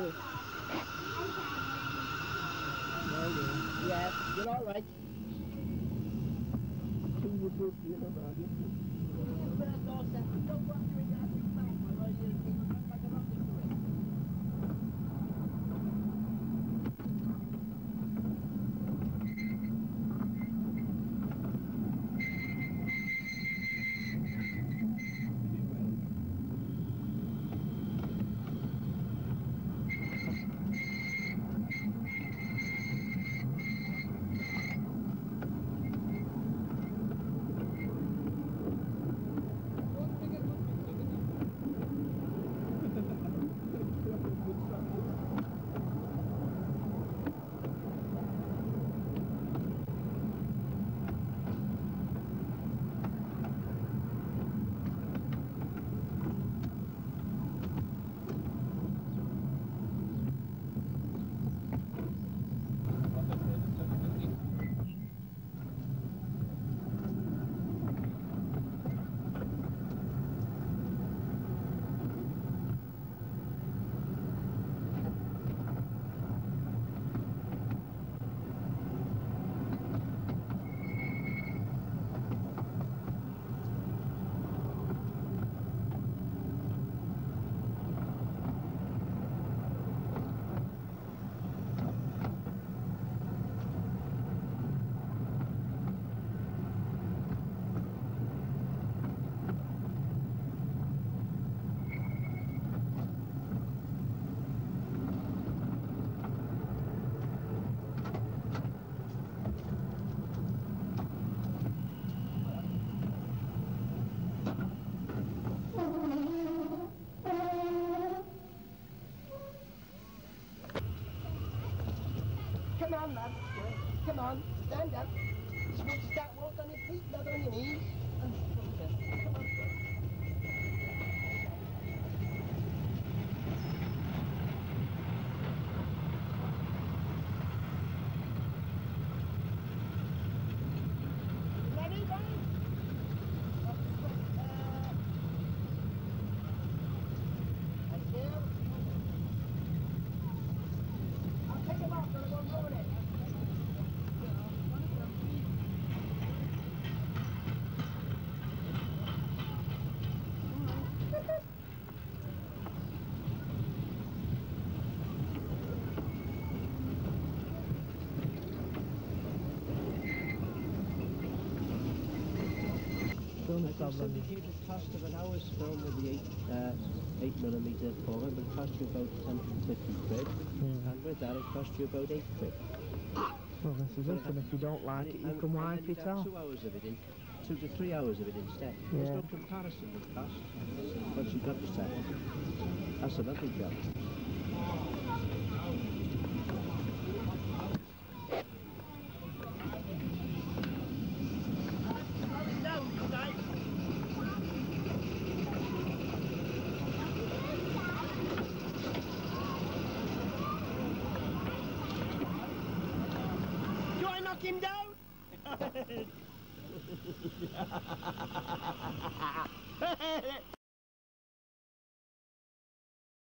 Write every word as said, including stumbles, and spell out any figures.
you? Yeah, you're all right. You put, you know, about Come on, lad. Come on, stand up. You're supposed to start walk on your feet, not on your knees. Come on, sir. Ready, guys? Uh, thank you. I'll take him off, but I won't ruin it. I can syndicate the cost of an hour's film with the eight, uh, eight millimeter former, but it cost you about one hundred fifty quid, Yeah. and with that it cost you about eight quid. Well, this is it, and if you don't like it, you and, can and wipe then you'd it have off. two hours of it in, two to three hours of it instead. There's Yeah. no comparison with cost. Once you've got the set, that's a lovely job. Do I knock him down?